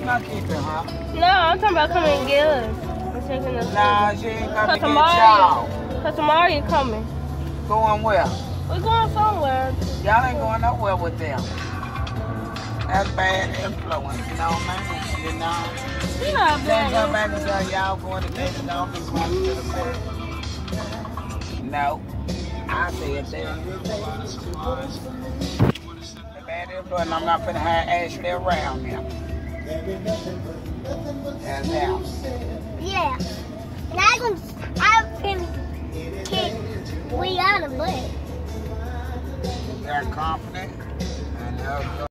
not keeping her. No, I'm talking about coming and get us. I'm taking us. Nah, she ain't coming to get tomorrow, y'all. Cause tomorrow you coming. Going where? We're going somewhere. Y'all ain't going nowhere with them. That's bad influence, you know, man. You know. You not Then come bad. back and say y'all going to take it off and going to the bed. No. I said that. The bad influence, I'm not finna have Ashley around now. That's out. Yeah. And I've been kicked Rihanna butt. You got confident? I know.